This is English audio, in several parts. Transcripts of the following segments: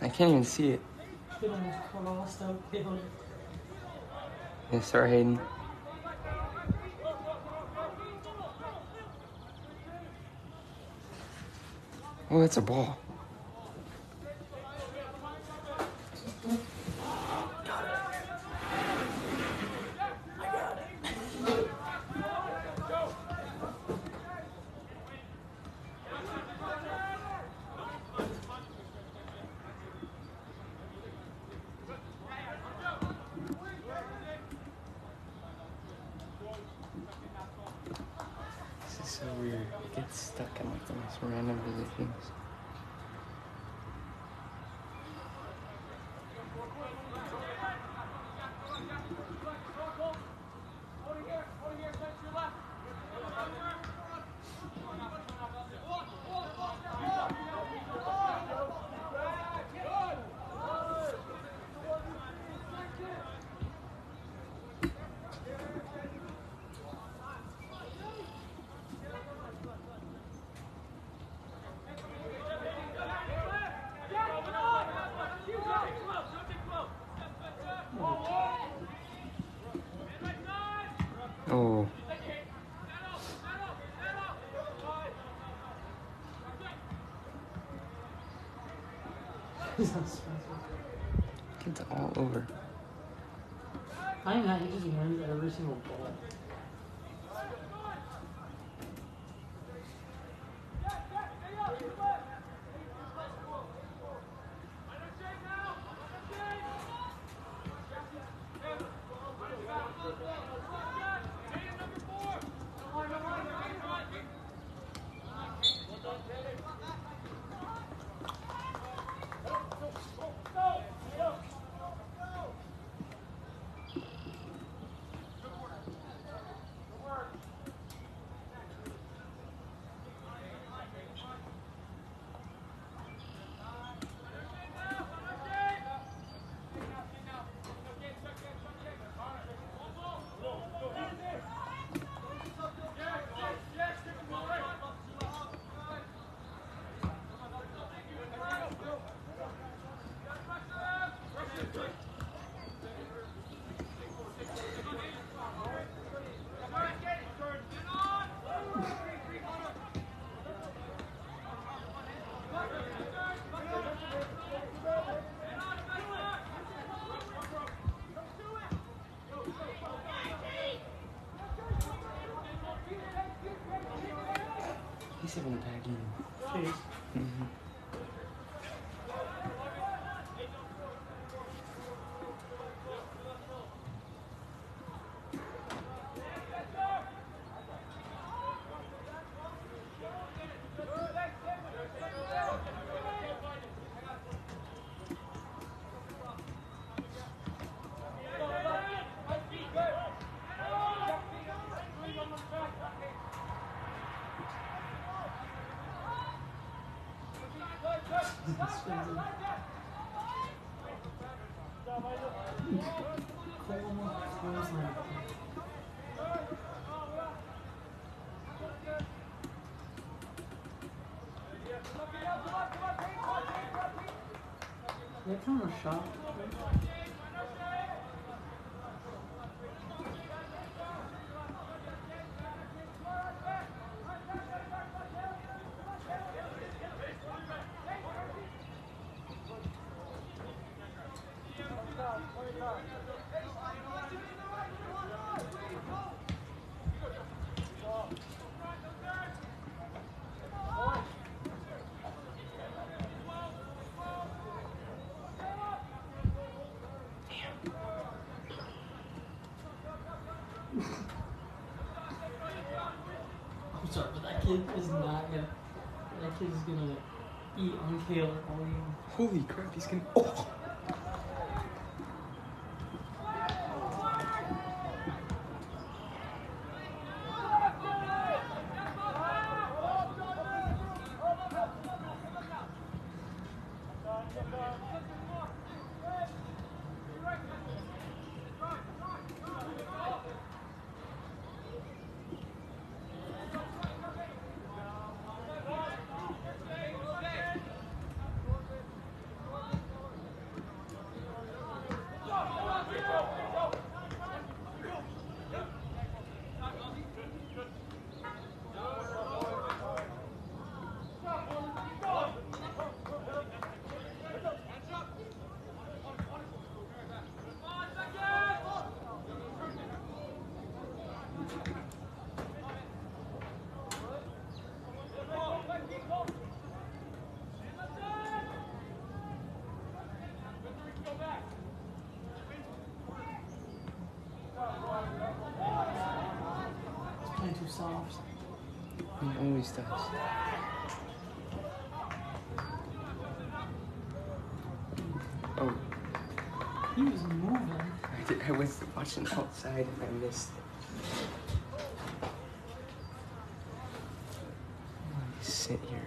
I can't even see it. It almost crossed out. Yeah, sorry, Hayden. Oh, that's a ball. This is so weird. It gets stuck in like the most random positions. Oh. Kids all over. I mean, that he just wins every single ball. He's having a bad game. Jeez. Mm-hmm. That kind of shot. I'm sorry, but that kid is not gonna. That kid is gonna eat on Taylor all game. Holy crap, he's gonna. Oh! It's playing too soft. He always does. Oh, He was moving. I was watching outside and I missed it. Just sit here.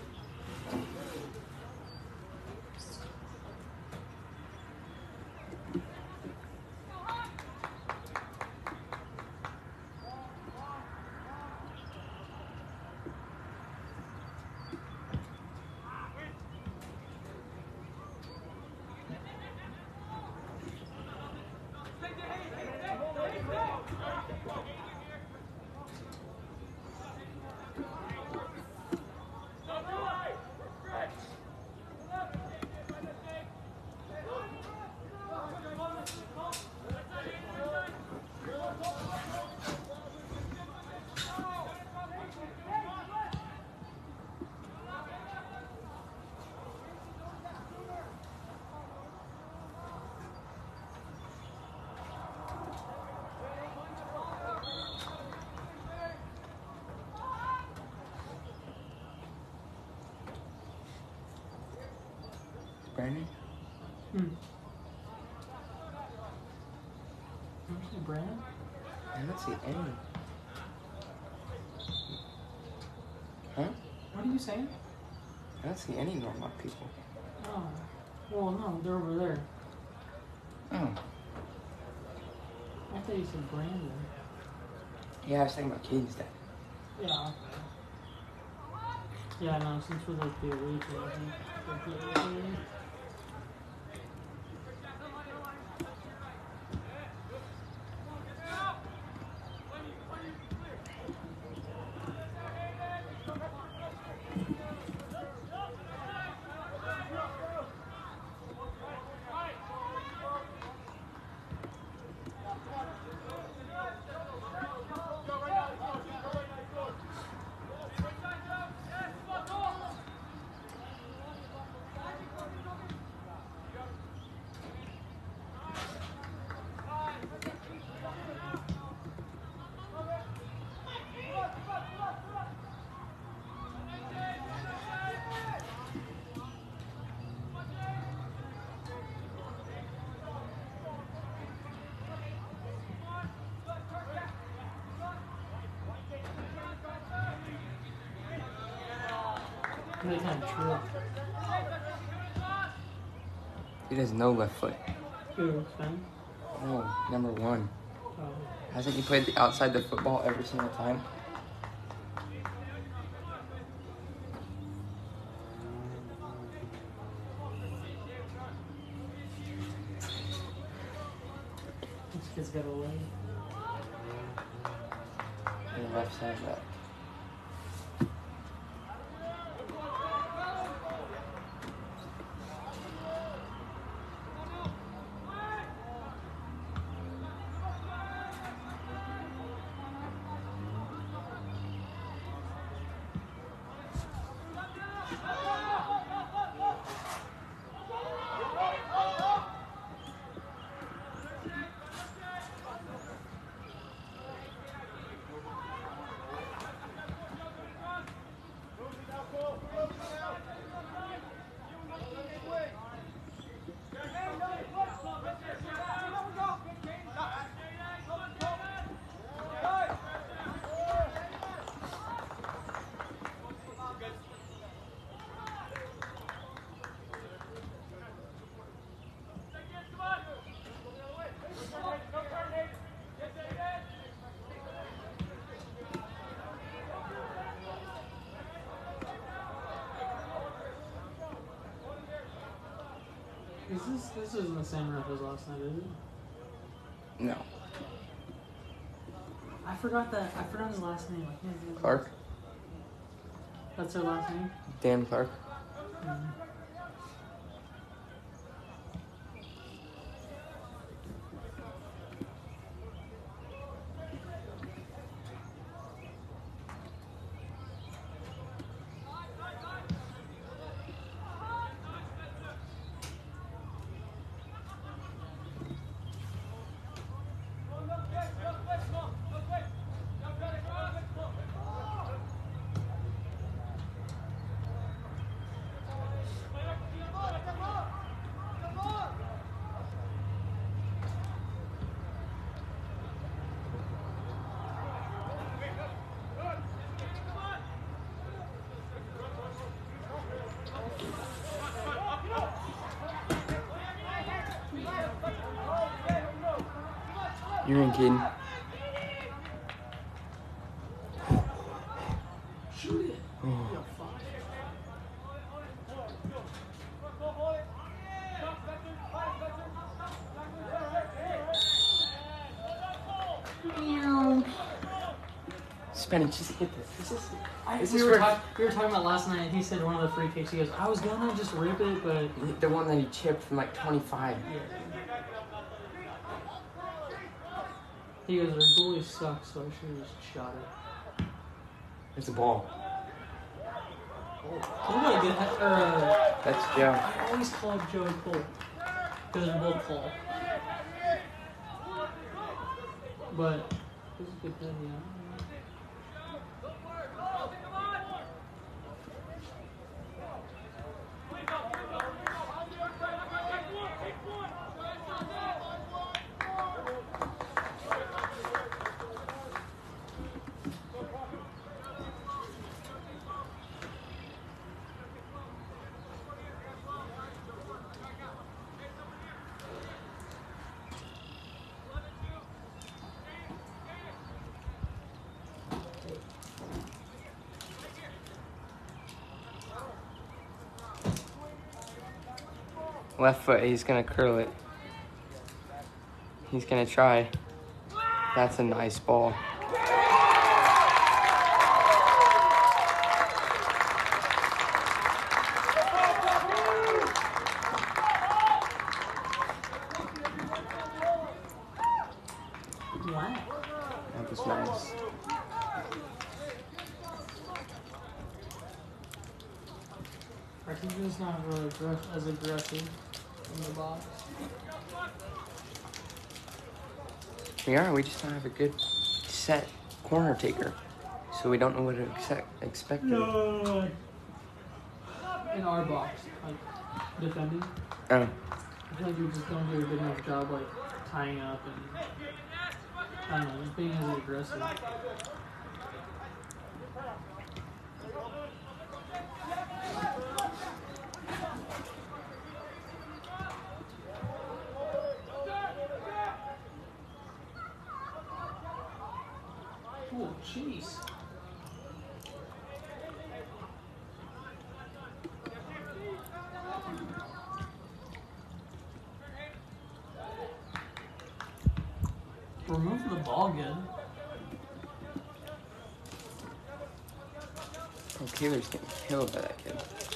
Brandon? Hmm. You see Brandon? I don't see any. Huh? What are you saying? I don't see any normal people. Oh. Well, no, they're over there. Oh. I thought you said Brandon. Yeah, I was talking about kids then. Yeah. Yeah, no, since we're like the away team, I think. They kind of trip. He has no left foot. Who, Sven? No, number one. Oh. Hasn't he played outside the football every single time? This kid's got a leg. On the left side of that. This isn't the same ref as last night, is it? No. I forgot his last name. I can't think of it. Clark? That's her last name? Dan Clark? Mm. You're in, kid. Shoot it. Oh. Yo, fuck. Spanish, just hit this. We were talking about last night, and he said one of the free kicks. He goes, I was gonna just rip it, but The one that he chipped from like 25. yeah. He goes, our goalie sucks, so I should have just shot it. It's a ball. Cole got a good head, That's Joe. I always call him Joey Cole. Because they're both Cole. But, it was a good head, yeah. Left foot, he's gonna curl it. He's gonna try. That's a nice ball. Wow. That was nice. Artesian's not really as aggressive in the box. We are, we just don't have a good set corner taker. So we don't know what to expect. No. In our box, like, defending. Oh. I feel like we just don't do a good enough job, like, tying up and, I don't know, just being as aggressive. Oh, jeez. We're moving the ball good. Oh, Taylor's getting killed by that kid.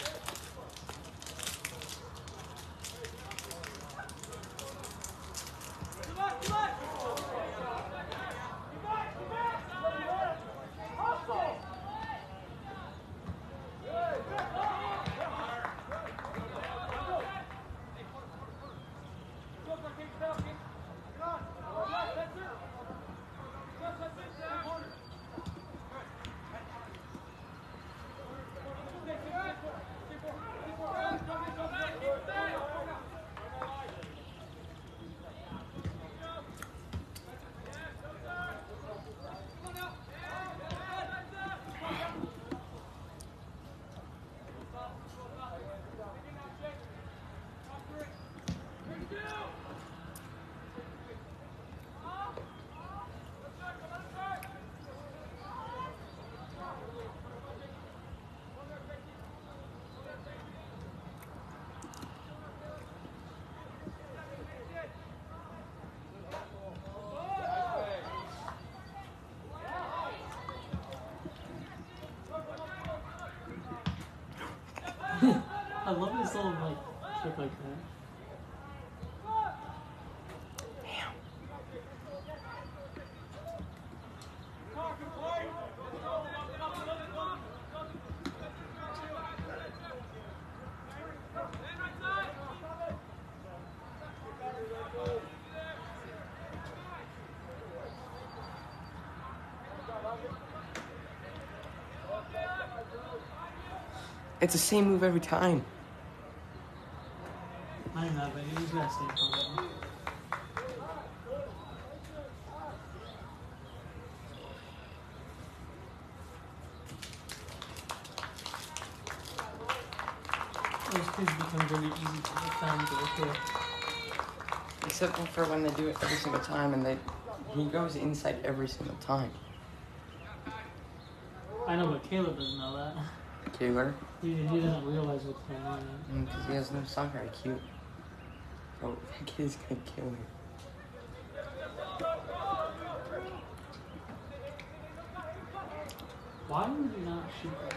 I love this little, like, shit like that. It's the same move every time. I know, but he's gotta stay calm. Those kids become very easy to defend real quick. Except for when they do it every single time and they He goes inside every single time. I know, but Caleb doesn't know that. Taylor? He doesn't realize what's going on yet. Because he has no soccer IQ. Oh, that kid's gonna kill him. Why would you not shoot that?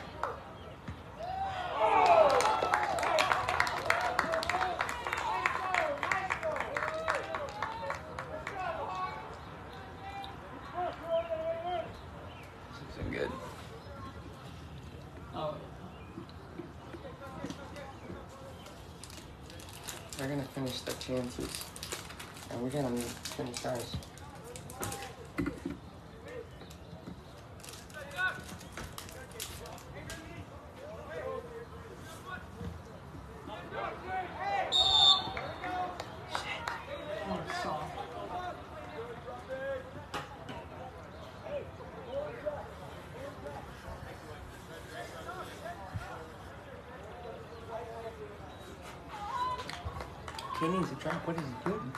This isn't good. Oh, They're gonna finish their chances. And we're gonna finish ours. oh, it's soft. He needs a drop. What is he doing?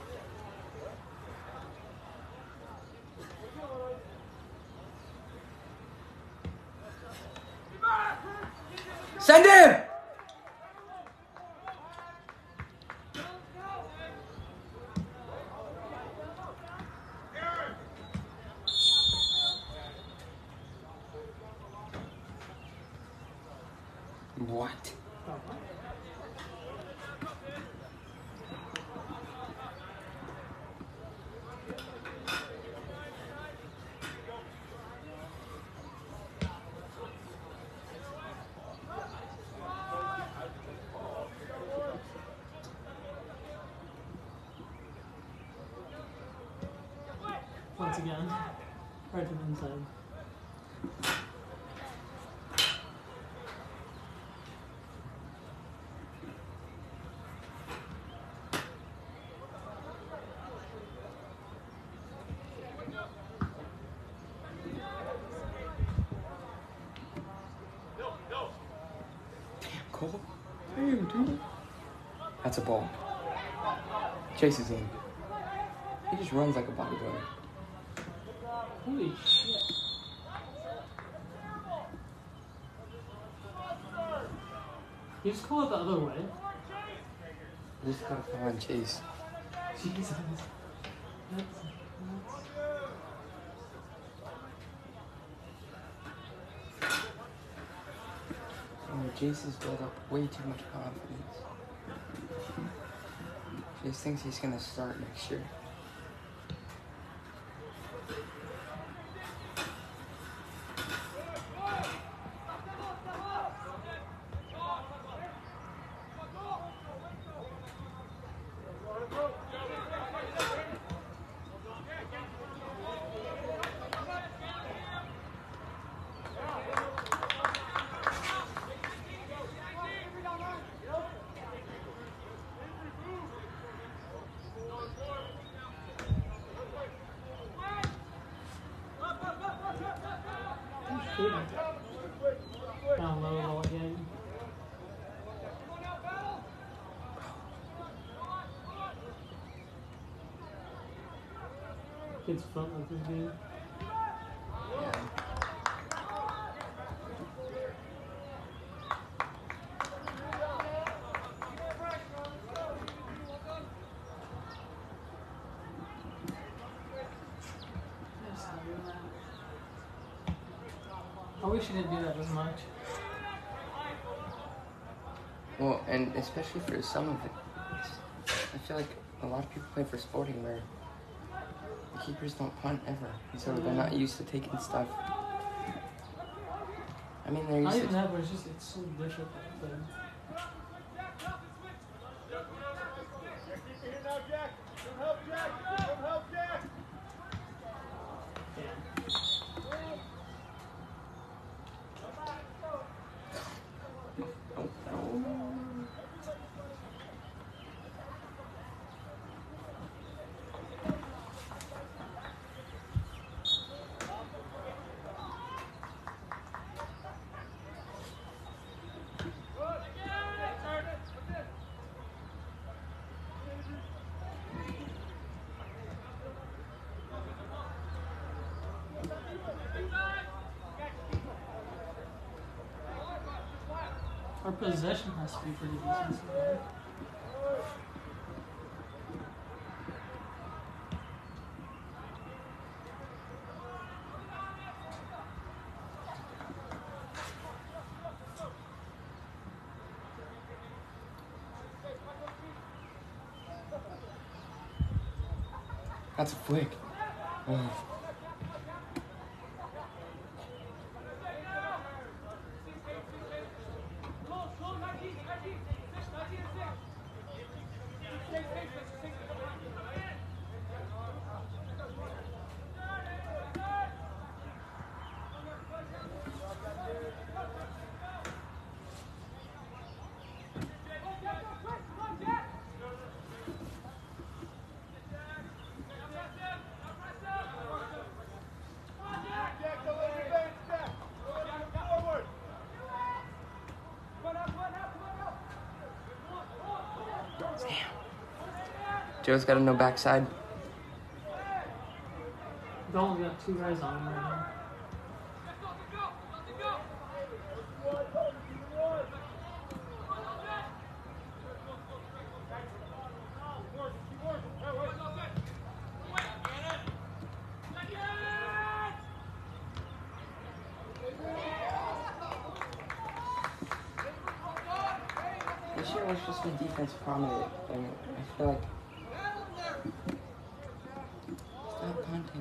Send him! What? Once again, right to the inside. Damn, Cole. Damn, dude. That's a ball. Chase is in. He just runs like a bodybuilder. Holy shit. You just call it the other way? Just gotta find Chase. Jesus. That's Chase has built up way too much confidence. Chase thinks he's gonna start next year. down low ball again. Kid's front with this game. Yeah. I wish you didn't do that as much. Well, and especially for some of it, I feel like a lot of people play for Sporting where the keepers don't punt ever, and so they're not used to taking stuff. I mean, they're Not used even to. that, but it's so difficult. But Our possession has to be pretty decent. So That's a flick. Oh. Joe's got a no backside. Dalton got 2 guys on him right now. This year was just a defense prominent, and I feel like stop punting.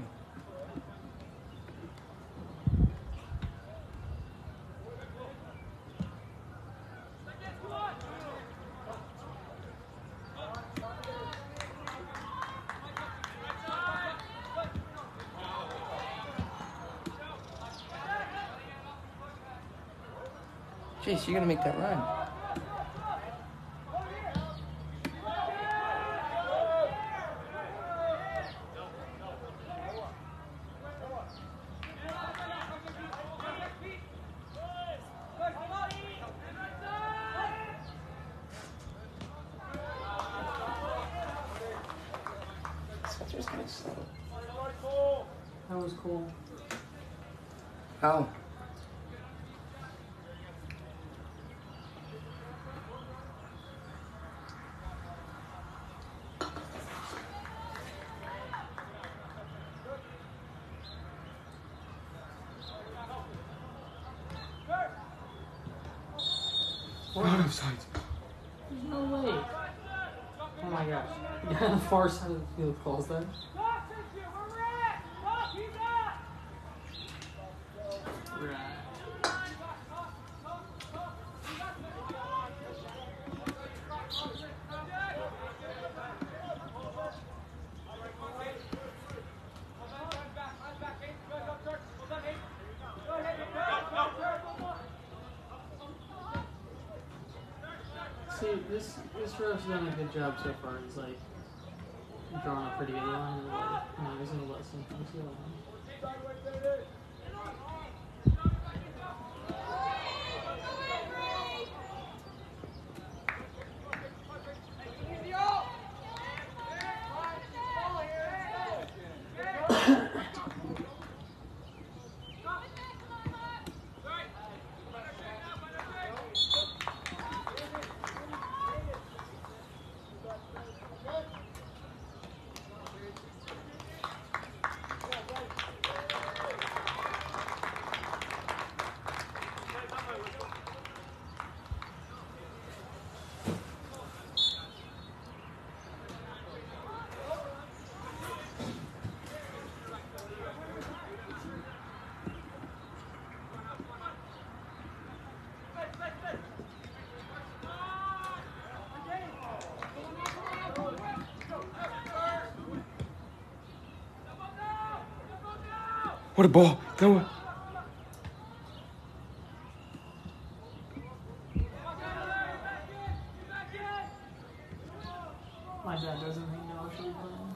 Chase, you're gonna make that run. Such a nice slow. That was cool. Oh. Sides. There's no way. Oh my gosh. The guy on the far side of the field calls that. Right. See, this ref's done a good job so far. He's like drawn a pretty good line. And like, no, he's gonna let something see line. What a ball. No. My dad doesn't think Noah should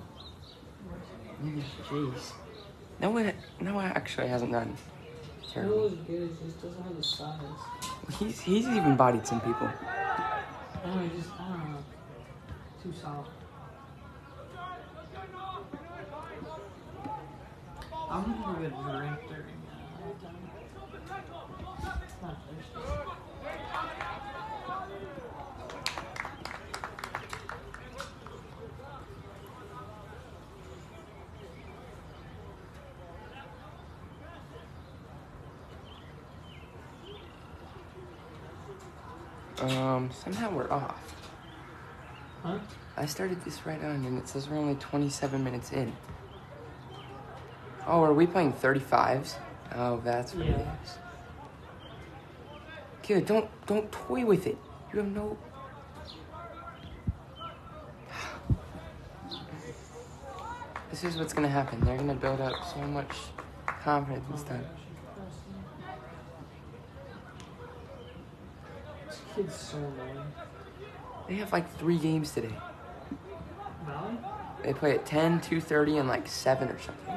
be playing. Jeez. Noah actually hasn't done terrible. Noah's good, he just doesn't have the size. He's even bodied some people. I don't know. Too soft. I'm gonna go get a drink during halftime. Not thirsty. Somehow we're off. Huh? I started this right on, and it says we're only 27 minutes in. Oh, are we playing 35s? Oh, that's what it Yeah. is. Kid, don't toy with it. You have no... This is what's gonna happen. They're gonna build up so much confidence and stuff. This kid's so annoying. They have like 3 games today. Valley? They play at 10, 2:30, and like 7 or something.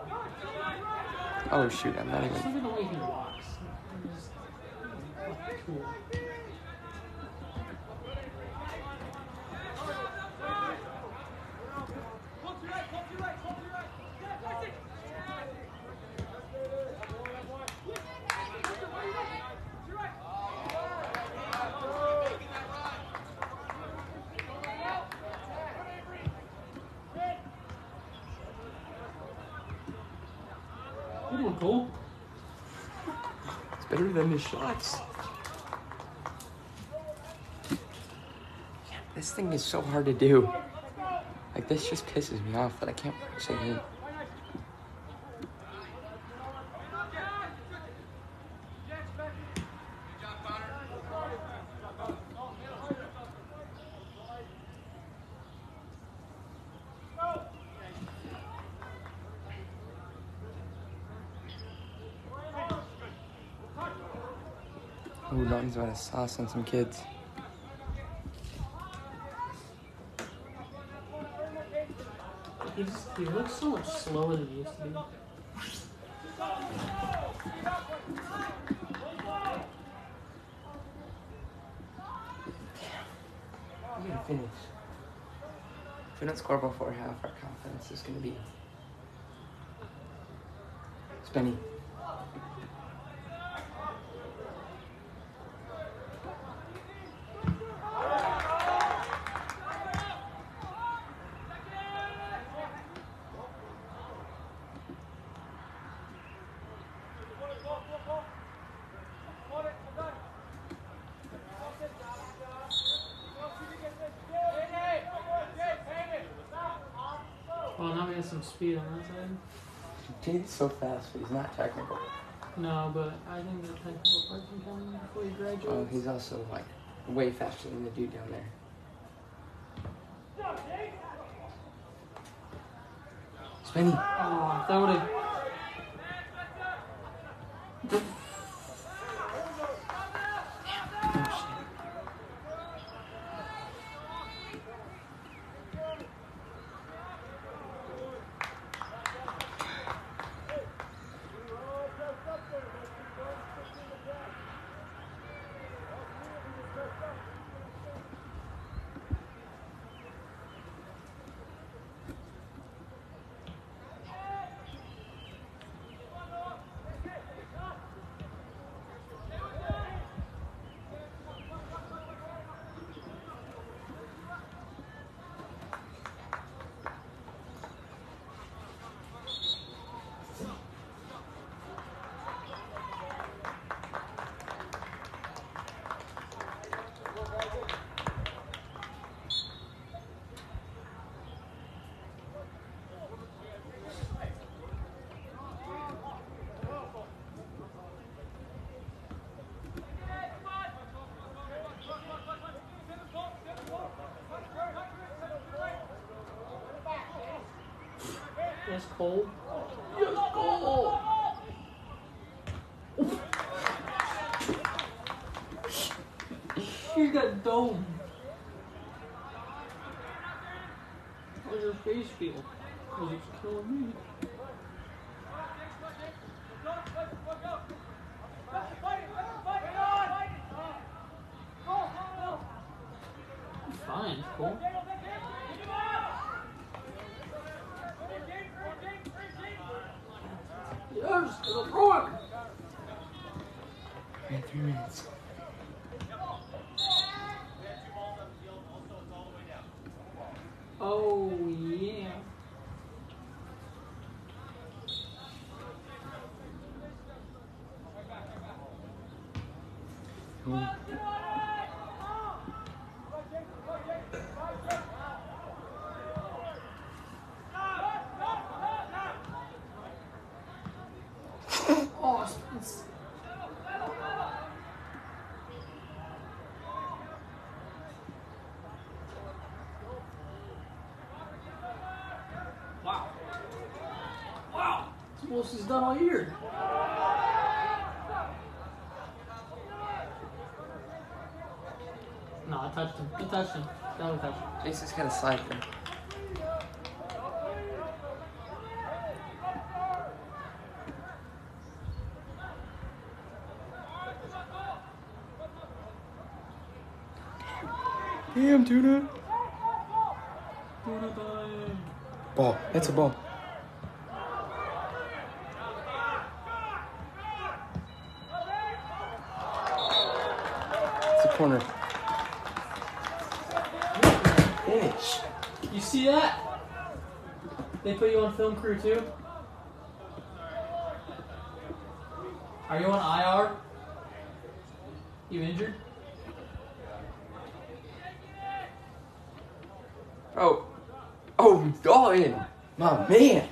Oh shoot, I'm not Just even... look at the way he walks. He's just like a tool. Good one, Cole. It's better than his shots. This thing is so hard to do. Like, this just pisses me off that I can't practice a game. Oh, Dalton's about to sauce on some kids. He looks so much slower than he used to be. We gotta finish. If we don't score before half, our confidence is gonna be... Spenny. Oh, now we have some speed on that side. Jade's so fast, but he's not technical. No, but I think the technical part can come before he graduates. Oh, he's also, like, way faster than the dude down there. Spenny. Oh, that would have. Yes, Cole. Yes, Cole. You got dome. How's your face feel? Because it's killing me. Fine, cool. Yes, it'll throw it. We have 3 minutes. Oh, yeah. It's, wow. Wow. It's the most he's done all year. No, I touched him. He touched him. Definitely touched him. Jason's got a slide there. Damn, Tuna. Ball. That's a ball. It's a corner. Finish. You see that? They put you on film crew too? Are you on IR? You injured? Oh, Dalton. My man.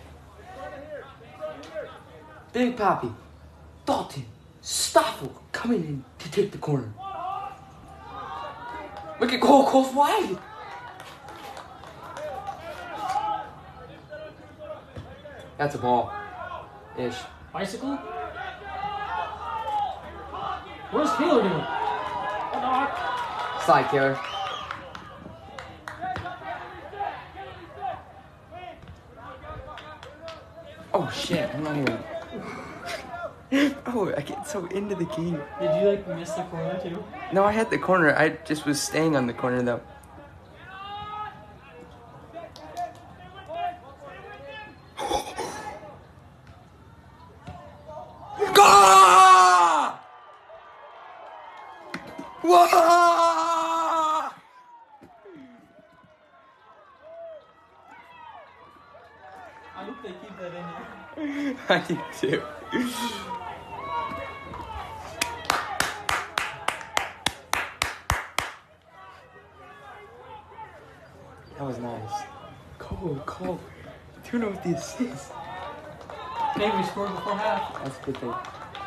Big Poppy. Dalton. Stoffel coming in to take the corner. Look at Cole's wide. That's a ball. Ish. Bicycle? Where's Taylor doing? Slide, Taylor. Oh shit, I'm not even. Oh, I get so into the game. Did you like miss the corner too? No, I had the corner. I just was staying on the corner though. Go! Whoa! I hope they keep that in there. I do too. That was nice. Cole. Tuna with the assist. Hey, we scored before half. That's a good thing.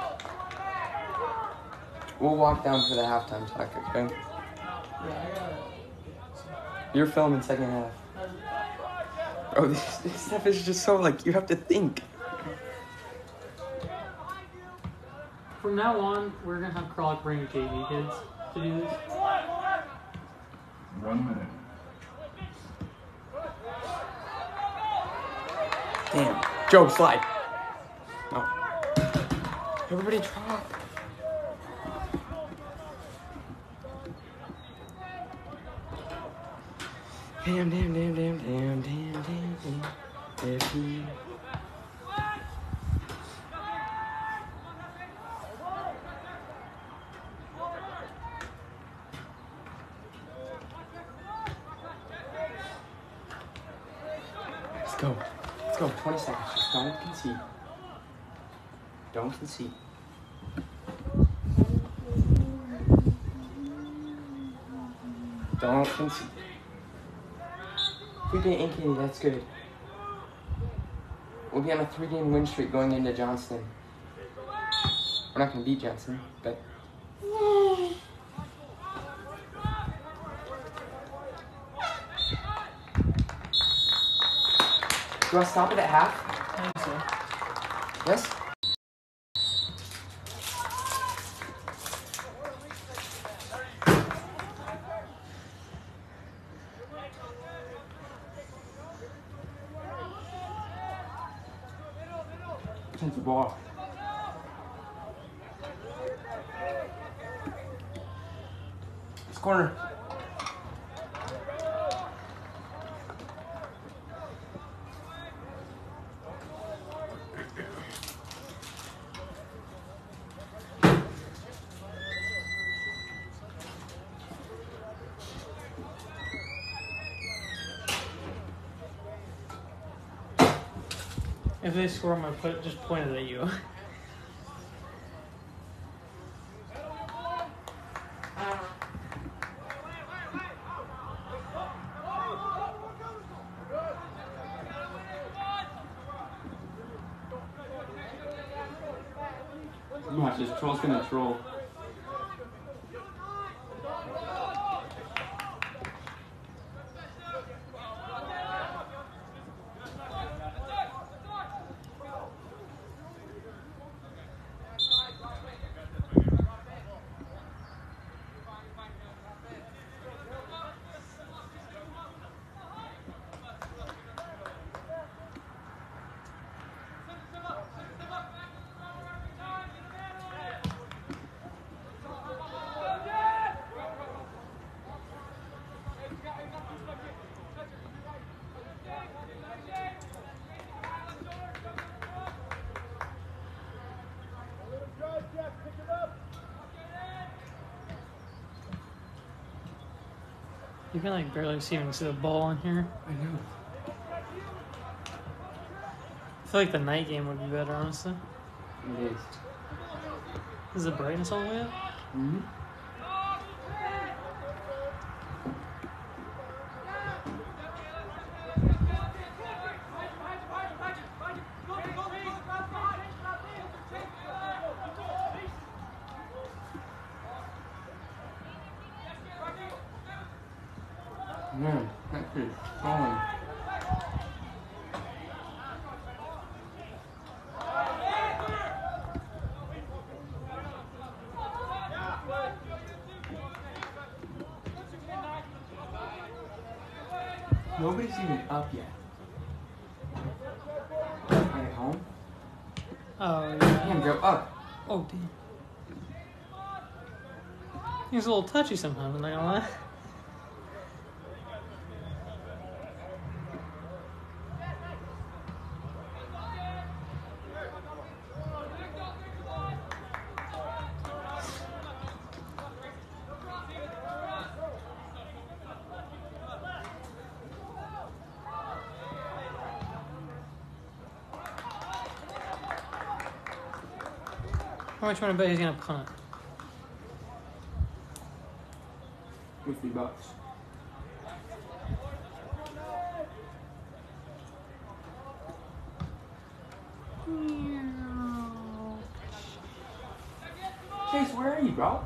We'll walk down for the halftime talk, okay? Yeah, I got it. You're filming second half. Oh, this stuff is just so, like, you have to think. From now on, we're gonna have Kralik bring JV kids to do this. 1 minute. Damn. Joe, slide. Oh. Everybody drop. Damn. If he... Let's go. 20 seconds. Just don't concede. Don't concede. Don't concede. If we beat Inky, that's good. We'll be on a 3-game win streak going into Johnston. We're not going to beat Johnston, but... Do I stop it at half? I think so. Yes? That's the ball. It's corner. If they score, I'm gonna just point it at you. Watch, this troll's gonna troll. You can like barely even see the ball in here. I know. I feel like the night game would be better, honestly. It is. Is the brightness all the way up? Mm-hmm. Man, that kid's falling. Nobody's even up yet. Are they home? Oh, yeah. Damn, go up. Oh, damn. He's a little touchy sometimes, I'm not gonna lie. How much you want to bet he's gonna punt? $50. Chase, where are you, bro?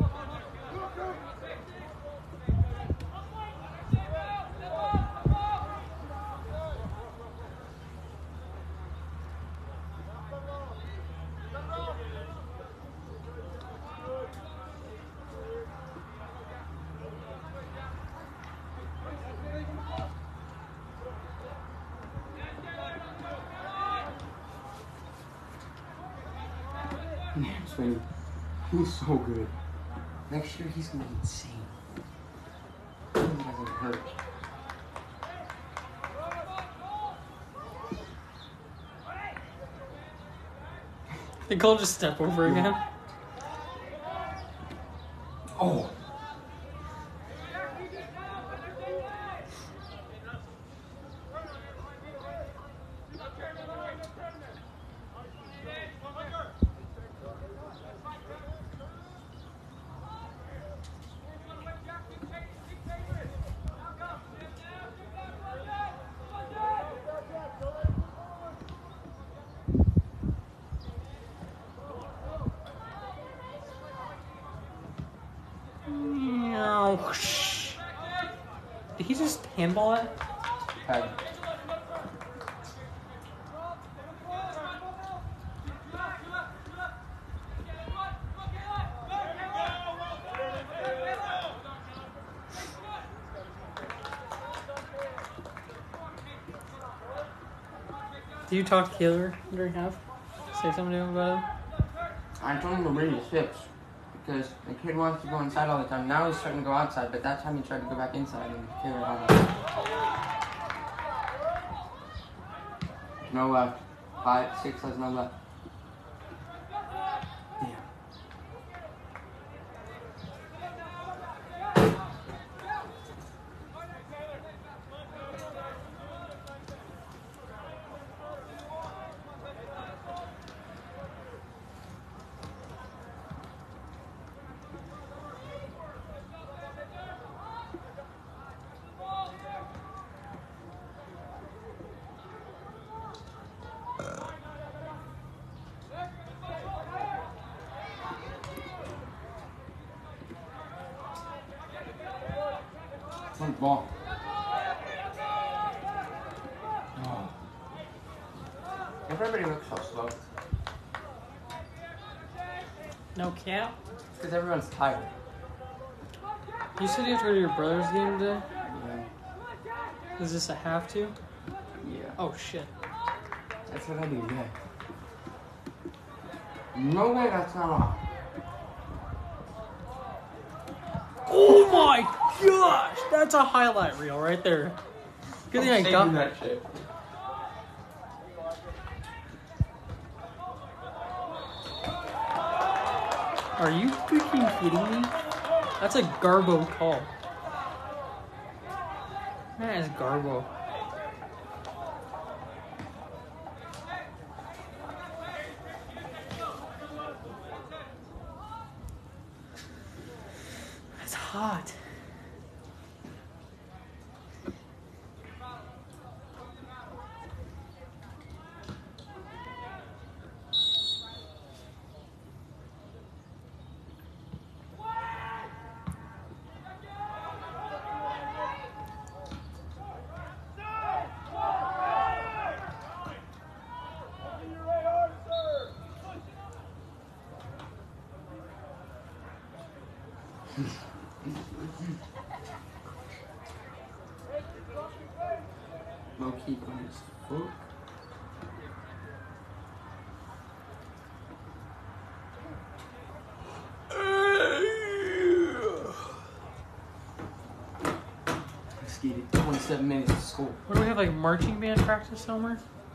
Man, Swing, he's so good. Next year, he's gonna be insane. He doesn't hurt. Did Cole just step over again? Oh. Did he just handball it? Tag. Do you talk to Taylor during half? Say something to him about it? I told him to bring his chips because the kid wants to go inside all the time. Now he's starting to go outside, but that time he tried to go back inside and Taylor hung up. No left. 5, 6 has no left. Damn. One ball. Oh. Everybody looks so slow. No cap? It's because everyone's tired. You said you have to go to your brother's game today? Yeah. Is this a have to? Yeah. Oh shit. That's what I do, yeah. No way, that's not off. Oh my gosh! That's a highlight reel right there. Good thing I got that shit. Are you freaking kidding me? That's a Garbo call. That is Garbo. That's hot. Low key on his foot. Skated 27 minutes to school. What do we have, like marching band practice somewhere?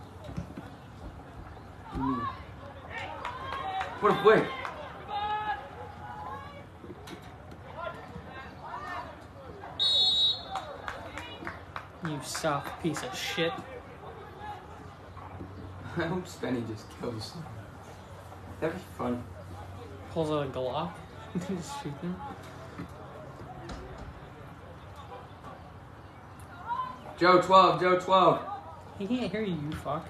What do you mean? What a play! You soft piece of shit. I hope Spenny just kills someone. That'd be fun. Pulls out a Glock. Just shoot them. Joe 12, Joe 12. He can't hear you, you fuck.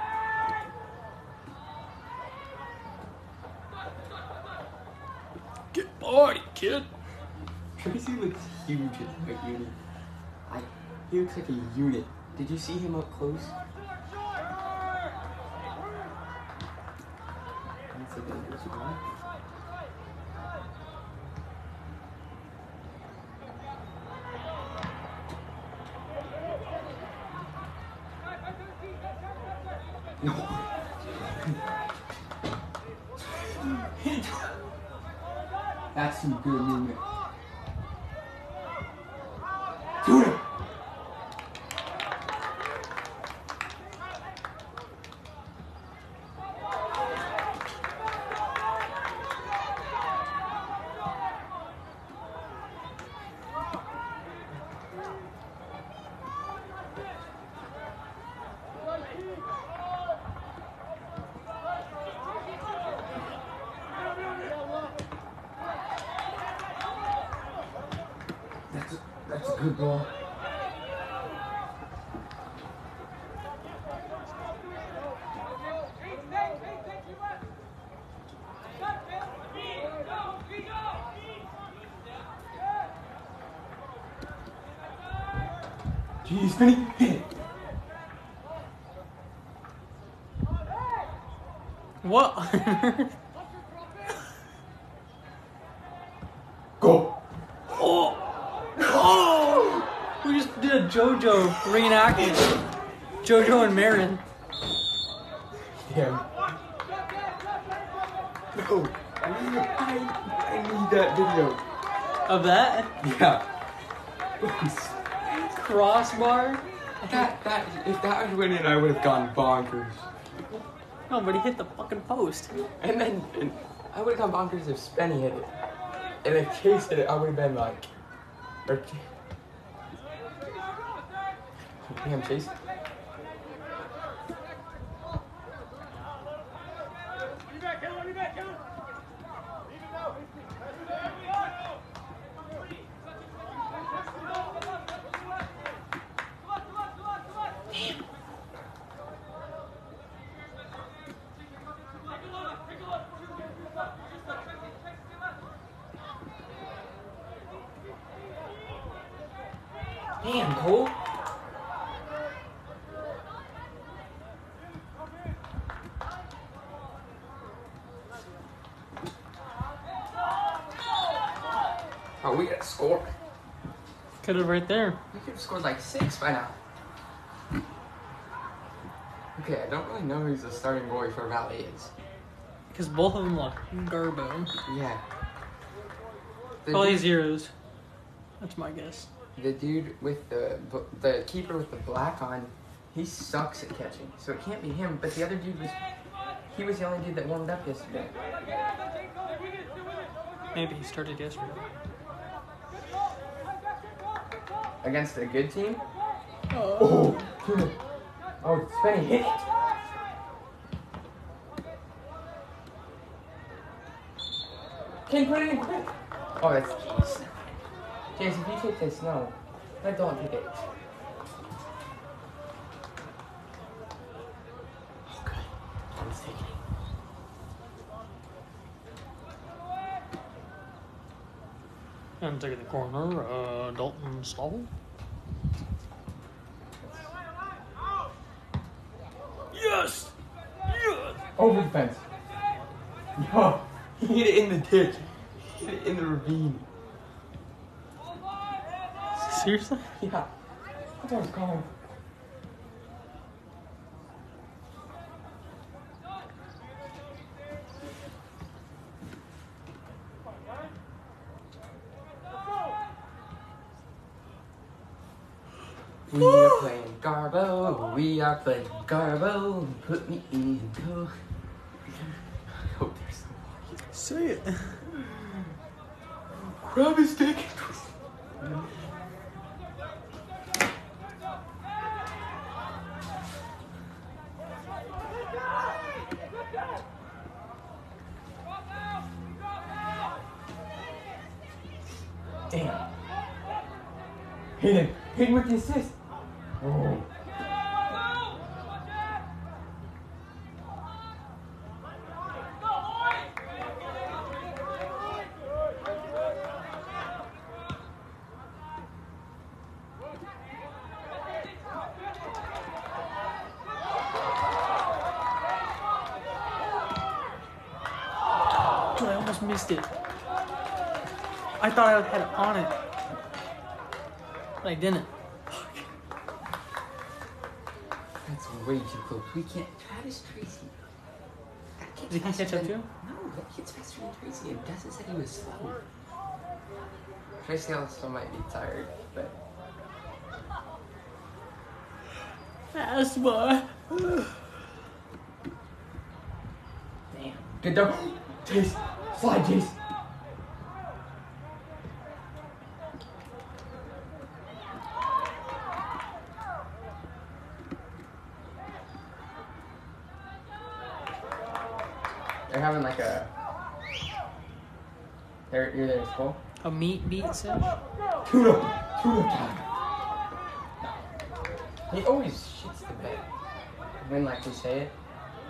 Get body, kid. Tracy looks huge in that unit. He looks like a unit. Did you see him up close? That's a dangerous one. No. That's some good movement. Do it! That's a good ball. Jeez, Vinny, hit it. What? Go. Oh! Oh! We just did a JoJo reenactment. JoJo and Marin. Yeah. No. I need that video. Of that? Yeah. Crossbar? If that was winning, I would have gone bonkers. No, but he hit the fucking post. And I would have gone bonkers if Spenny hit it. And if Chase hit it, I would have been like, damn, Chase. Damn, Cole. Oh, we gotta score. Could have right there. We could have scored like 6 by now. Okay, I don't really know who's the starting goalie for Valley is. Because both of them look garbo. Yeah. Probably zeros. That's my guess. The dude with the keeper with the black on, he sucks at catching, so it can't be him. But the other dude he was the only dude that warmed up yesterday. Maybe he started yesterday. Against a good team? Oh. Oh, Spenny hit it. Can put it in quick. Oh, that's Jace. Jace, if you take this, no. I don't take it. Okay. Let's take it. And taking the corner, Dalton Stall. Yes! Yes! Over the fence. No. He hit it in the ditch. He hit it in the ravine. Seriously? Yeah. I thought it was gone. We are playing Garbo, we are playing Garbo, put me in go. I hope there's somebody. Say it. Grab his dick. Damn. Hit him with the assist. Oh. Dude, I almost missed it. I thought I had it on it. But I didn't. That's way too close. We can't. Travis Tracy. Did he catch up to him? No, that kid's faster than Tracy. And Dustin said he was slow. Tracy also might be tired, but. Asthma. Damn. Good dog. Chase. Slide, Chase. They're having like a. You're there at school? A meat beat sesh? Tuna time. He always shits the bed when like we say it.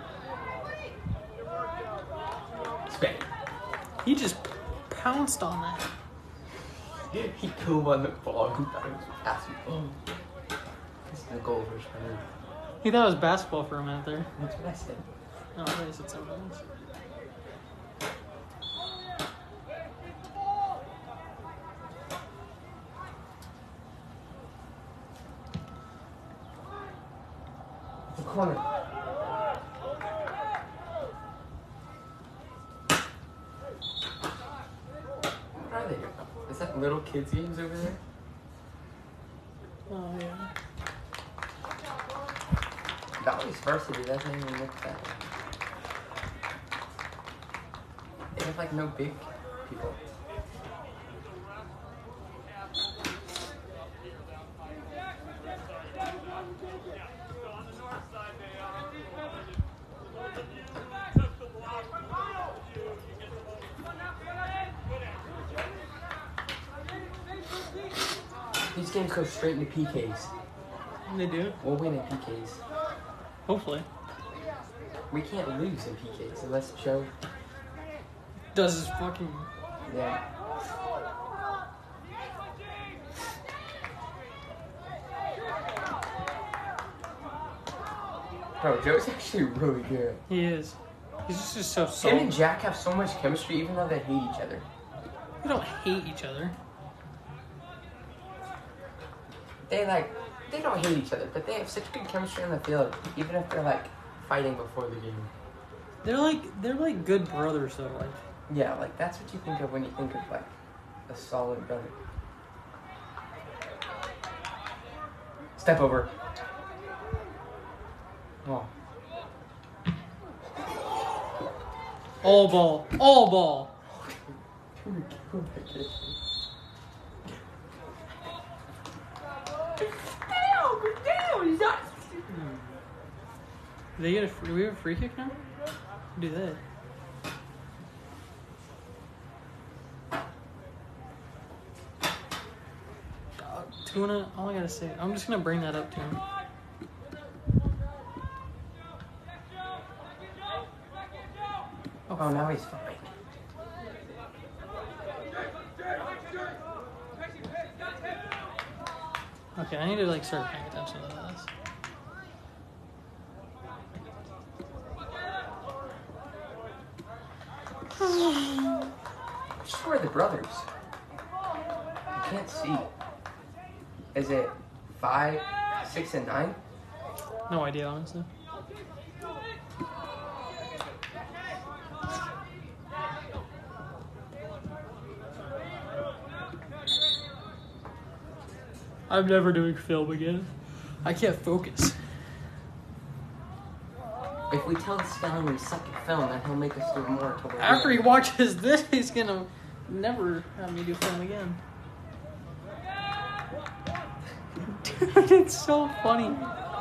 Spit. He just pounced on that. He cool on the ball. He thought it was basketball. This is the goal for Spinner. He thought it was basketball for a minute there. That's what I said. No, I thought he said something else. The corner. Where are they? Is that little kids games over there? Oh, yeah. Valley's varsity doesn't even look that way. They have like no big people. These games go straight into PKs. They do? We'll win in PKs. Hopefully. We can't lose in PKs unless Joe. Does his fucking... Yeah. Bro, Joe's actually really good. He is. He's just so Him soft. and Jack have so much chemistry, even though they hate each other. They don't hate each other. They don't hate each other, but they have such good chemistry on the field, even if they're like fighting before the game. They're like good brothers though. Like Yeah, like that's what you think of when you think of like a solid brother. Step over. Oh. all ball, all ball. He's not. Do they get do we have a free kick now? Who do they? Tuna, all I gotta say, I'm just gonna bring that up to him. Oh, now he's fine. Okay, I need to like start paying attention to this. Which are the brothers? I can't see. Is it 5, 6, and 9? No idea, honestly. I'm never doing film again. I can't focus. If we tell this guy we suck at film, then he'll make us do more until we're After he good. watches this, he's gonna never have me do film again. Dude, it's so funny.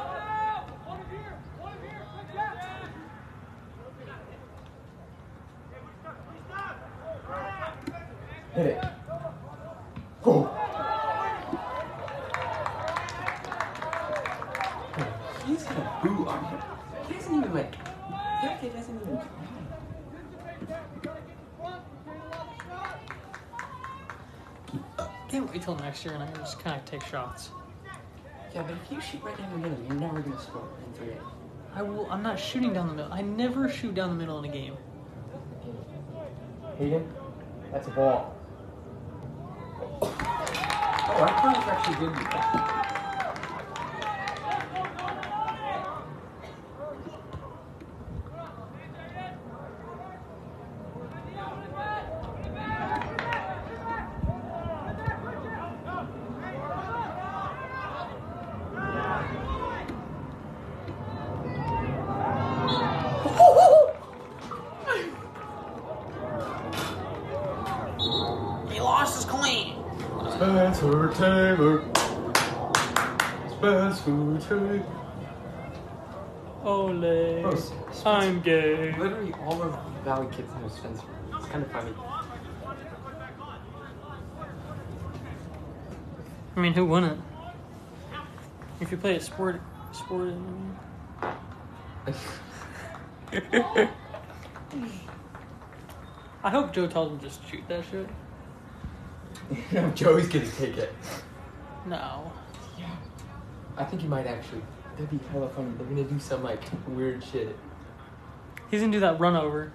Hit it. Go. He's gonna boo on him. He doesn't even like. He doesn't even. Can't wait till next year and I can just kind of take shots. Yeah, but if you shoot right down the middle, you're never gonna score in 3 I will. I'm not shooting down the middle. I never shoot down the middle in a game. Hayden, that's a ball. Oh, our crew is actually good with that. He lost his coin. Spencer Taylor. Spencer Taylor. Ole. Bro, I'm gay. literally all of Valley kids know Spencer. It's kind of funny. I mean, who wouldn't? If you play a sport. I hope Joe tells him just shoot that shit. No, Joey's gonna take it. No. Yeah. I think he might actually. That'd be hella funny. They're gonna do some like weird shit. He's gonna do that run over.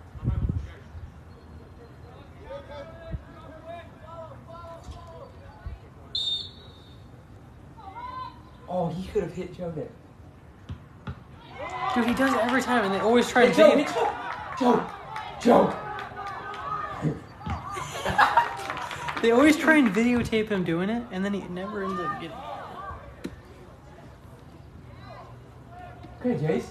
Oh, he could have hit Joe there. Dude, he does it every time, and they always try Hey, to Joe, beat hey, Joe! Joe! They always try and videotape him doing it, and then he never ends up getting it. Good, Jace.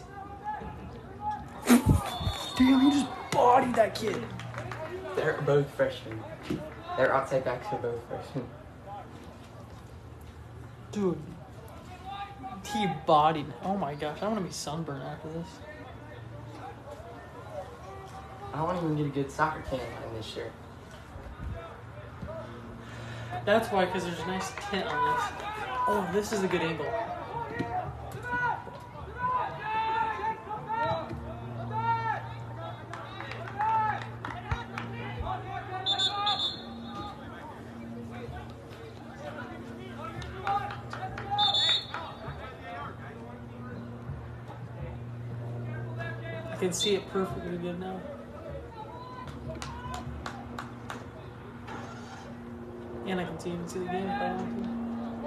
Damn, he just bodied that kid. They're both freshmen. Their outside backs are both freshmen. Dude. He bodied. Oh my gosh, I want to be sunburned after this. I won't even get a good soccer can in this year. That's why, because there's a nice tint on this. Oh, this is a good angle. can see it perfectly good now. And I can even see the game if I want to.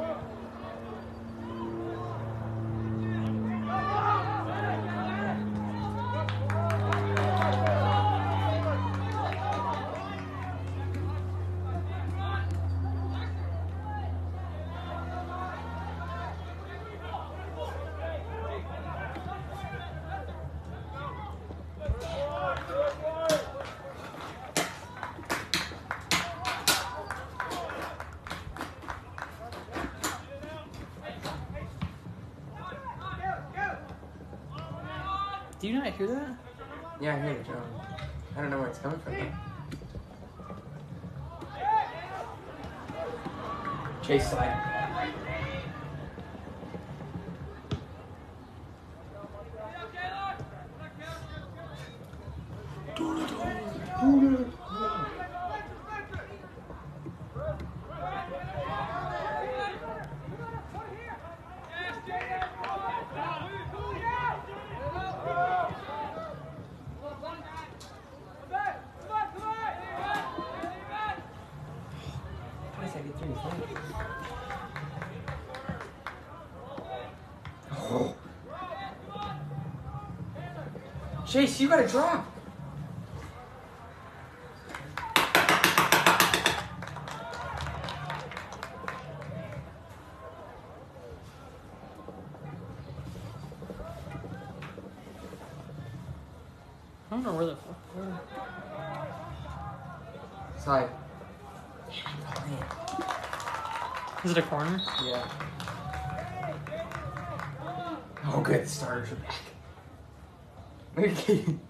Do you not hear that? Yeah, I hear the drum. I don't know where it's coming from though. Chase slide. Oh. Chase, you gotta drop. I don't know where the fuck they are. Side. Is it a corner? Yeah. Oh, good. The starters are back. Okay.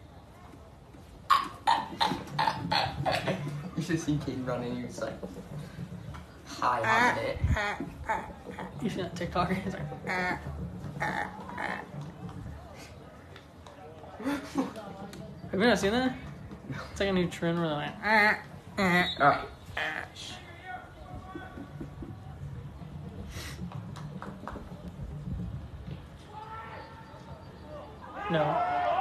You should have seen Caden running. He was like high on it. You see that TikToker? He's like, Have you not seen that? It's like a new trend where they're like, Oh. no.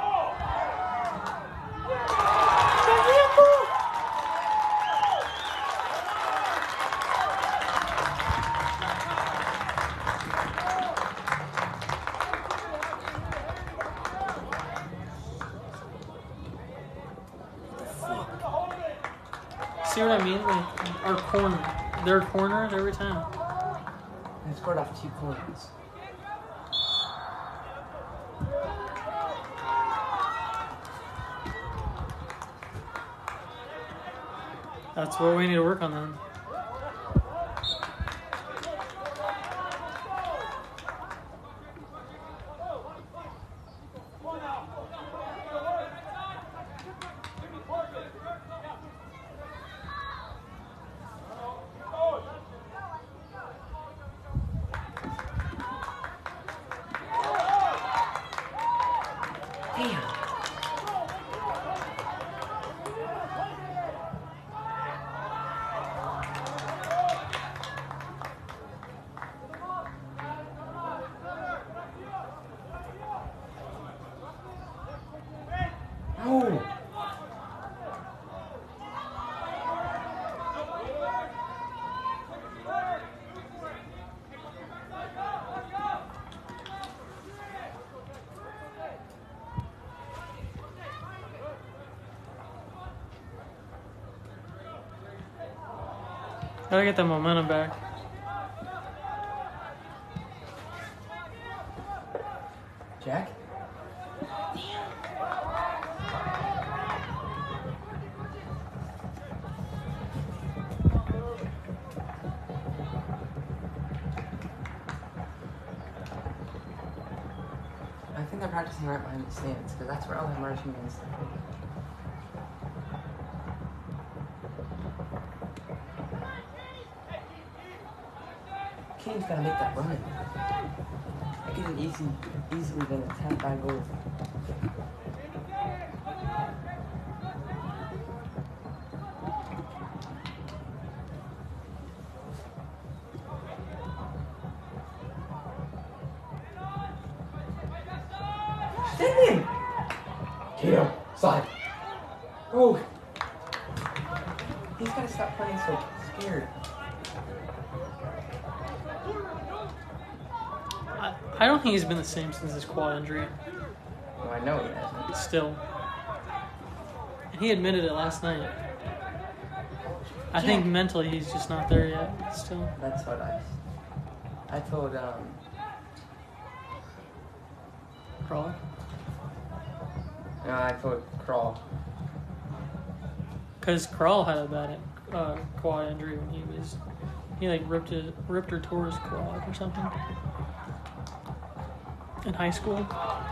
See what I mean? Like our corner, their corners every time. They scored off 2 corners. That's what we need to work on then. Oh. Gotta get that momentum back. Jack? I think they're practicing right behind the stands, because that's where all the marching band stuff is. Kane's gotta make that run. That could have easily been a 10-5 goal. He's gotta stop playing so scared. I don't think he's been the same since his quad injury. Well, I know he hasn't. Still. And he admitted it last night. I think mentally he's just not there yet. Still. That's what I told, Crawl? No, I told Crawl. Because Crawl had a bad quad injury when he like ripped or tore his quad or something in high school.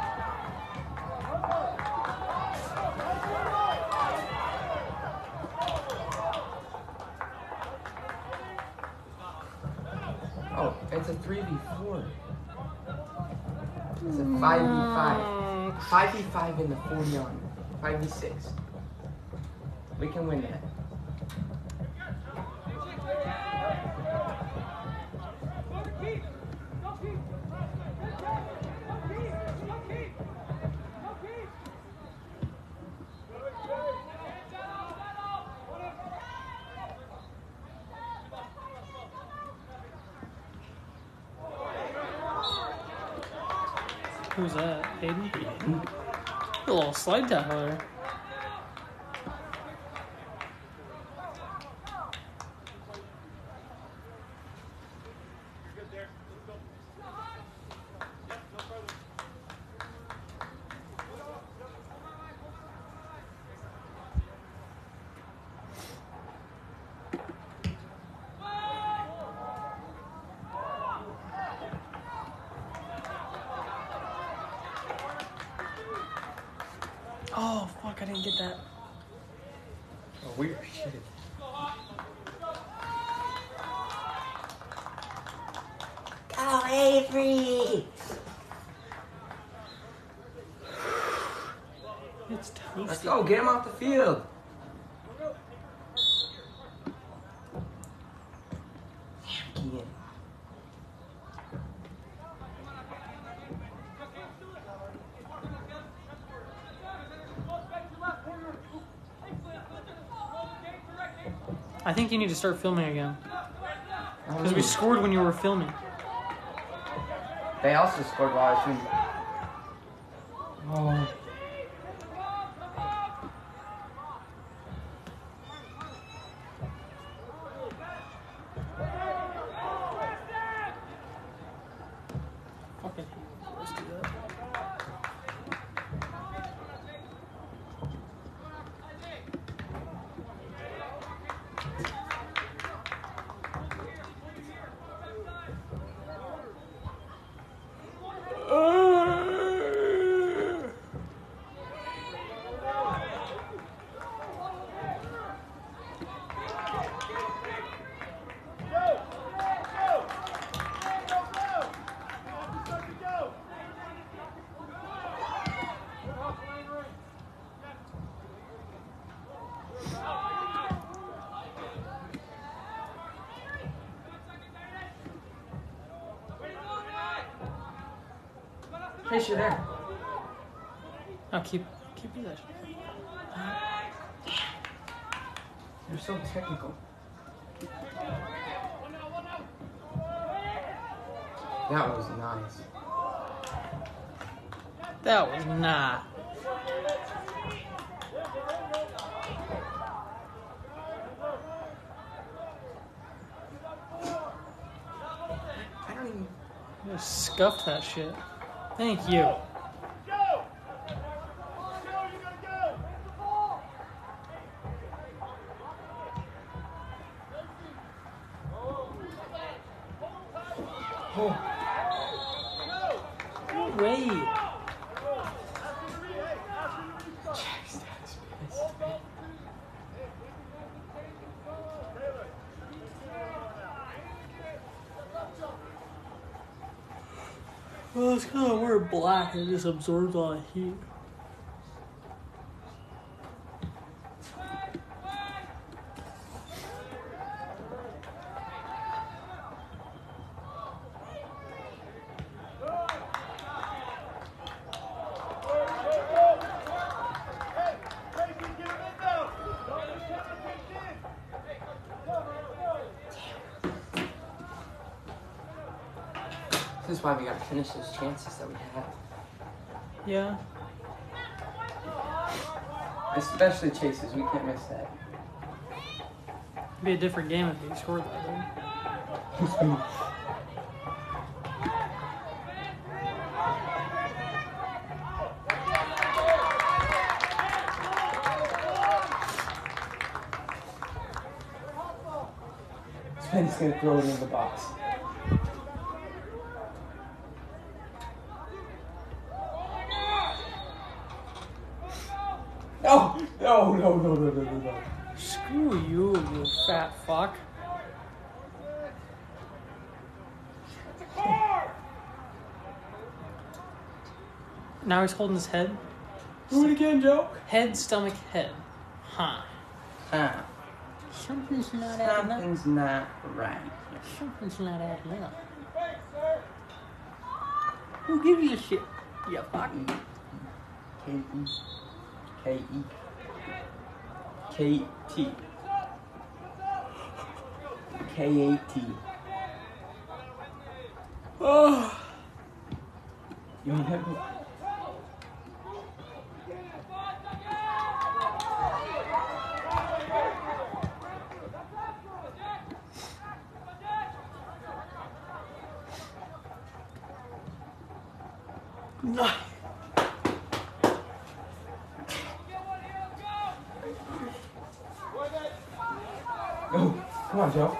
Oh, it's a 3v4. It's a 5v5. 5v5 in the 40 on 5v6. We can win that. Who's that? Hayden? A little slide tackle there. Oh, fuck, I didn't get that. Oh, weird shit. Go Avery! It's toasty. Let's go, get him off the field. Damn, Keegan. I think you need to start filming again. Because we scored when you were filming. They also scored while I was shooting. Oh. Fucking let's do that. Chase, you're there. Oh, keep that. You're so technical. That was nice. That was not. I don't even. You just scuffed that shit. Thank you. Oh. No way. Well, it's kind of wear black and it just absorbs all the heat. This is why we gotta finish those chances that we have. Yeah. Especially chases, we can't miss that. It'd be a different game if he scored that, though. Spen's gonna throw it in the box. No! No. Screw you, you fat fuck. Now he's holding his head. Do it again, Joe. Head, stomach, head. Huh. Huh. Something's not adding up. Something's not right. Something's not adding up. Who gives you a shit? You fuck. K-E. K-E. K-T. K-A-T. Oh. You want to hit me? No. Oh, come on, Joe.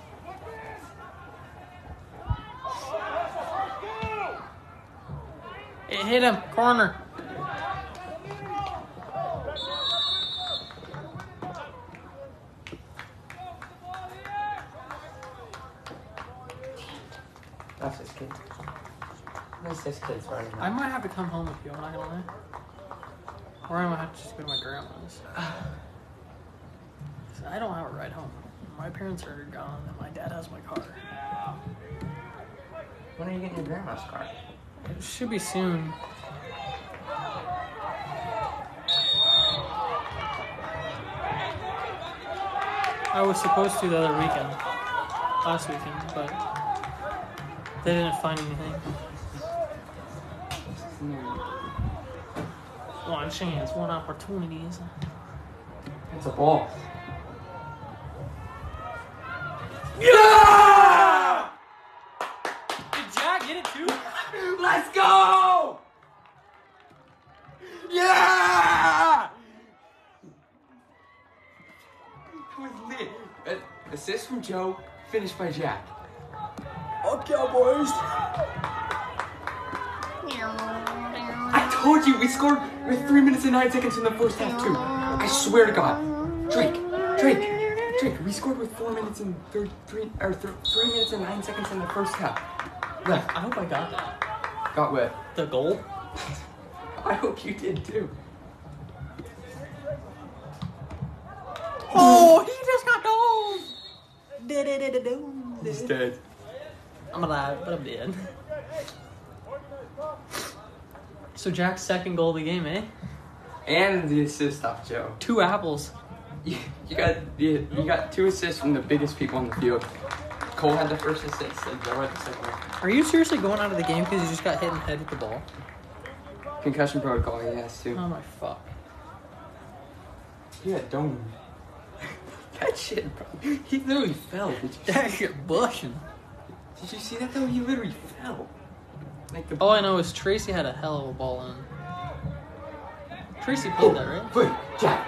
It hit him. Corner. That's this kid. What's this kid's running? I might have to come home with you, I'm not gonna lie. Or I might have to just go to my grandma's. I don't have a ride home. My parents are gone and my dad has my car. When are you getting your grandma's car? It should be soon. I was supposed to the other weekend. Last weekend, but they didn't find anything. One chance, one opportunity. It's a ball. Yeah! Did Jack get it too? Let's go! Yeah! That was lit. Assist from Joe, finished by Jack. Up, Cowboys! I told you we scored with 3 minutes and 9 seconds in the first half too. I swear to God. Drake. We scored with 4 minutes and 3 minutes and 9 seconds in the first half. Left. I hope I got that. Got what? The goal? I hope you did too. Oh, he just got gold! He's dead. I'm alive, but I'm dead. So Jack's second goal of the game, eh? And the assist off Joe. 2 apples. You got 2 assists from the biggest people on the field. Cole had the first assist and Joe had the second one. Are you seriously going out of the game because you just got hit in the head with the ball? Concussion protocol, he has to. Oh my fuck. Yeah, don't. That shit, bro. He literally fell. Did you That shit bushing. Did you see that though? He literally fell. Like the. All I know is Tracy had a hell of a ball in. Tracy played that, right? Wait, Jack.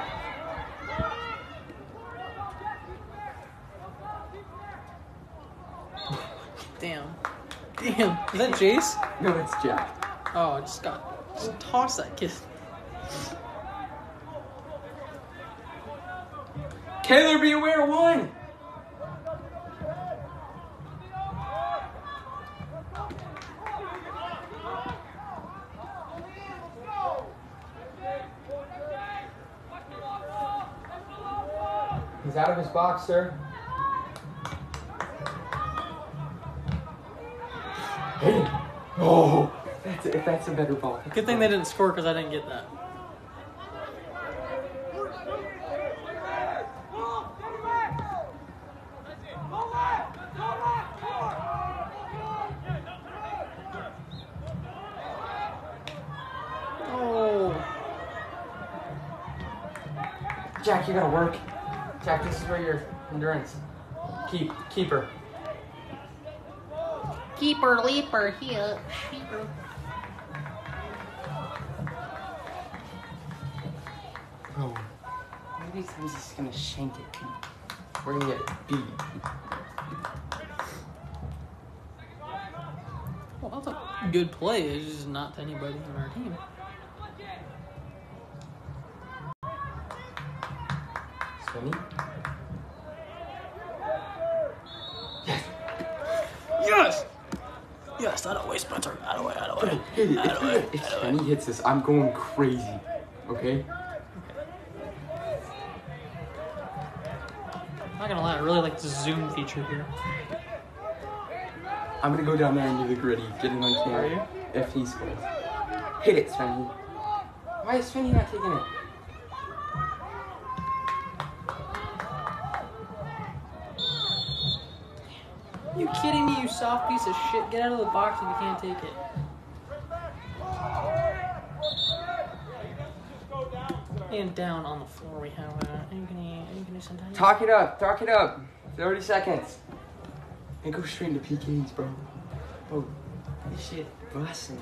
Damn. Is that Jace? No, it's Jack. Oh, I just toss that kid. Taylor, be aware, 1. He's out of his box, sir. Hey. Oh, that's a better ball. Good thing they didn't score because I didn't get that. Jack, you gotta work. Jack, this is where your endurance. Keeper. Keeper, leaper, here. Keeper. Bro, one of these times he's gonna shank it. We're gonna get beat. Well, that's a good play. It's just not to anybody on our team. Swimming? Yes! Yes, that away, Spencer. Out of way. Hit it. If Spenny hits this, I'm going crazy. Okay? I'm not gonna lie, I really like the zoom feature here. I'm gonna go down there and do the gritty, get it on camera. Are you? If he scores. Hit it, Spenny. Why is Spenny not taking it? You kidding me, you soft piece of shit? Get out of the box if you can't take it. And down on the floor we have Anthony Santana. Talk it up. 30 seconds. And go straight into PKs, bro. Bro, this shit busting.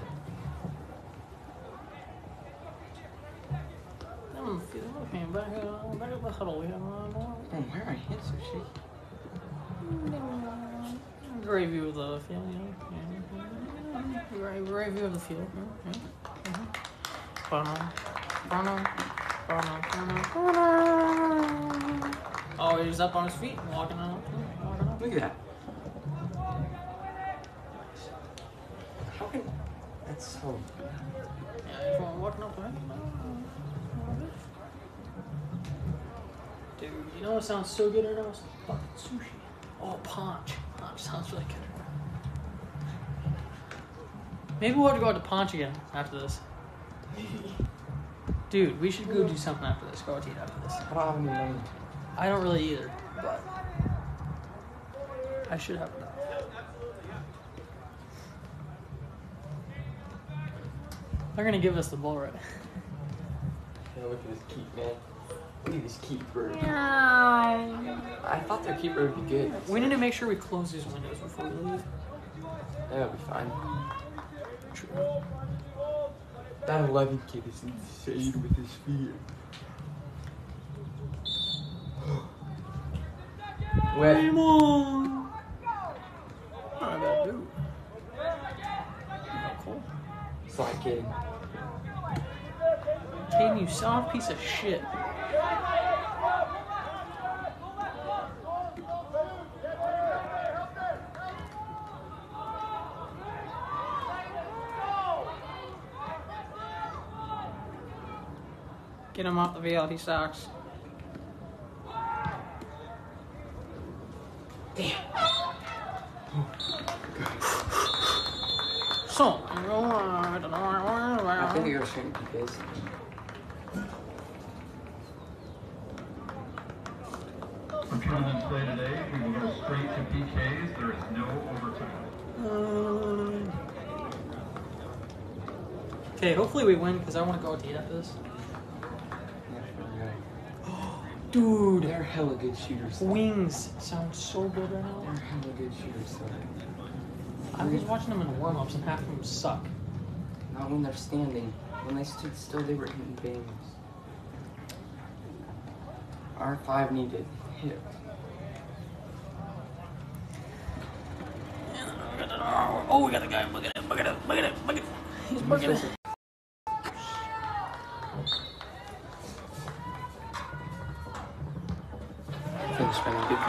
Back at the huddle. We have Man, why are my hands so shaky? great view of the field, Great view of the field. Oh, he's up on his feet, walking up. Look at that. How can... That's so... Yeah, he's walking up, right? Dude, you know what sounds so good right now? It's fucking sushi. Oh, Ponch. Ponch sounds really good. Maybe we'll have to go out to Ponch again after this. Dude, we should go do something after this. Go out to eat after this. I don't have any money. I don't really either, but I should have enough. They're gonna give us the ball right. Yeah, look at this keep, man. Look at this keeper. Yeah. I thought their keeper would be good. We need to make sure we close these windows before we leave. That'll be fine. True. That 11 kid is insane with his feet. Wet. Come on. Not a bad dude. Cool. Slide kid. Caden, you soft piece of shit. Get him off the field, he sucks. Damn. So, I think you're shooting PKs. For children's play today, we will go straight to PKs. There is no overtime. Okay, hopefully we win because I want to go out to eat after this. Dude, They're hella good shooters. wings sound so good right now. They're hella good shooters, though. I was watching them in the warm-ups and half of them suck. Not when they're standing. When they stood still, they were hitting bangs. R5 needed hit. Oh, we got the guy. Look at him. He's bugging it. Finish, man. Good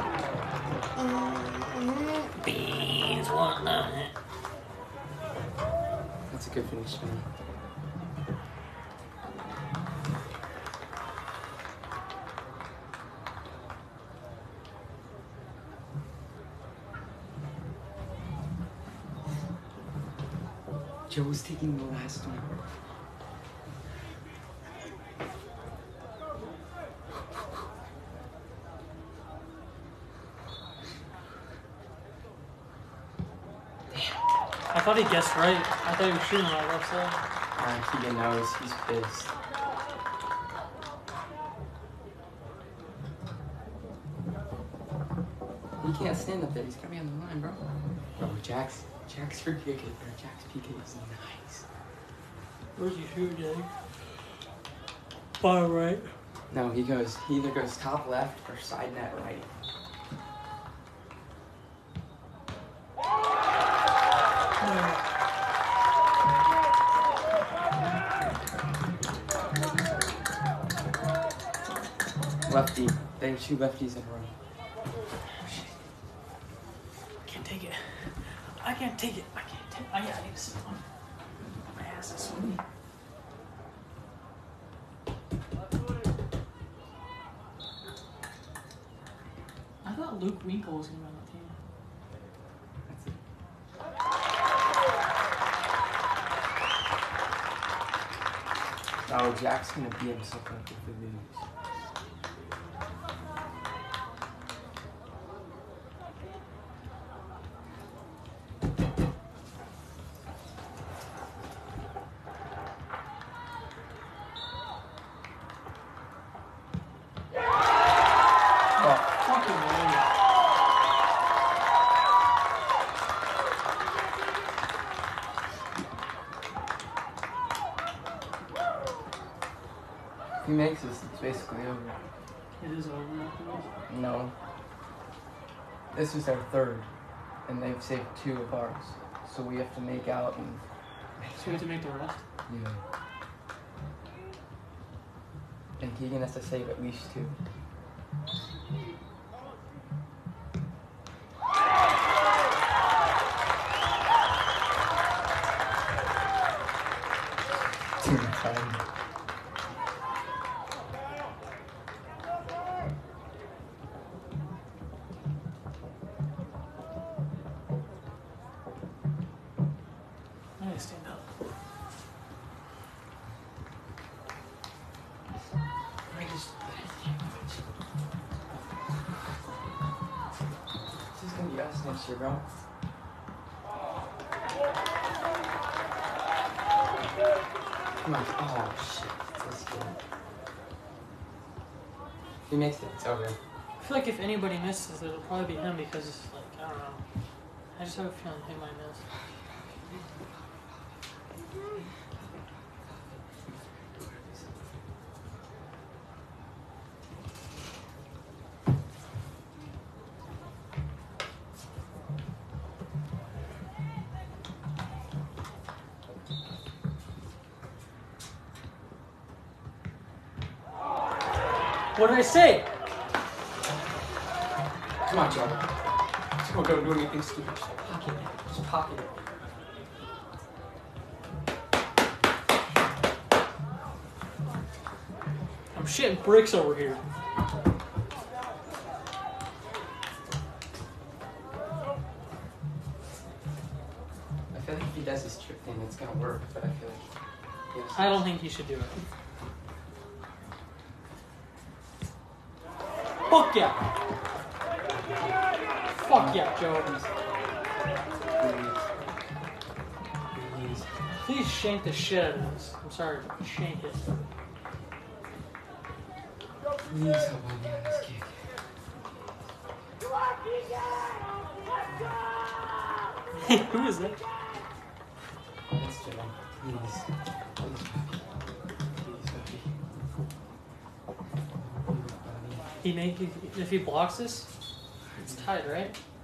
finish. Beans, what the heck? That's a good finish, man. Joe's taking the last one. I thought he guessed right. I thought he was shooting on the left side. Keegan knows. He's pissed. He can't stand up there. He's gotta be on the line, bro. Bro, Jack's free PK. Jack's PK is nice. Where's your shoot, Jay? Far right. No, he either goes top left or side net right. Lefty. There's 2 lefties in a row. Can't take it. I can't take it. I need to sit on. My ass is sweaty. I thought Luke Winkle was going to be on the team. That's it. Oh, Jack's gonna beat himself up if we lose. Fucking way. If he makes this, it's basically over. It is over after this. No. This is our 3rd, and they've saved 2 of ours. So we have to make out and... So we have to make the rest? Yeah. And Keegan has to save at least 2. I need to stand up. This is gonna be us next year, bro. Come on. Oh, shit. Let's go. If he makes it, it's over. I feel like if anybody misses, it'll probably be him because, like, I don't know. I just have a feeling he might miss. What did I say? Come on, Joe. Don't do anything stupid. Just pocket it. Just pocket it. I'm shitting bricks over here. I feel like if he does his trip thing, it's gonna work, but I feel like... Yes. I don't think he should do it. Fuck yeah! Fuck yeah, Joe. Please shank the shit out of this. I'm sorry, shank it. Please help me on this kick. Who is that? That's Joe. Please. Please, Buffy. If he blocks this, it's tied, right?